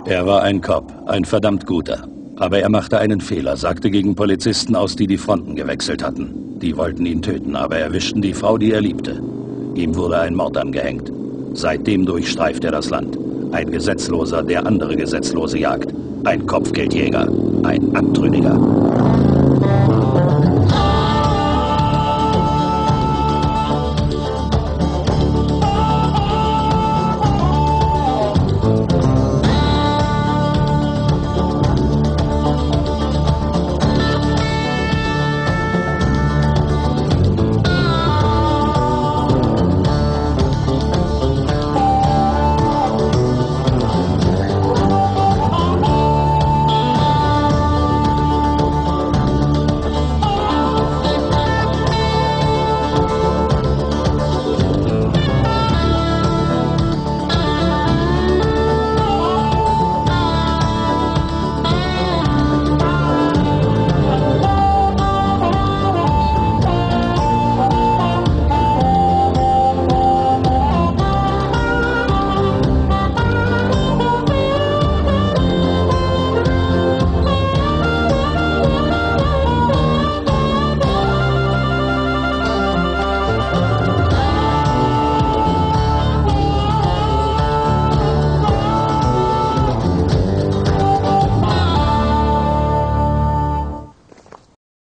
Er war ein Cop, ein verdammt guter. Aber er machte einen Fehler, sagte gegen Polizisten aus, die die Fronten gewechselt hatten. Die wollten ihn töten, aber erwischten die Frau, die er liebte. Ihm wurde ein Mord angehängt. Seitdem durchstreift er das Land. Ein Gesetzloser, der andere Gesetzlose jagt. Ein Kopfgeldjäger. Ein Abtrünniger.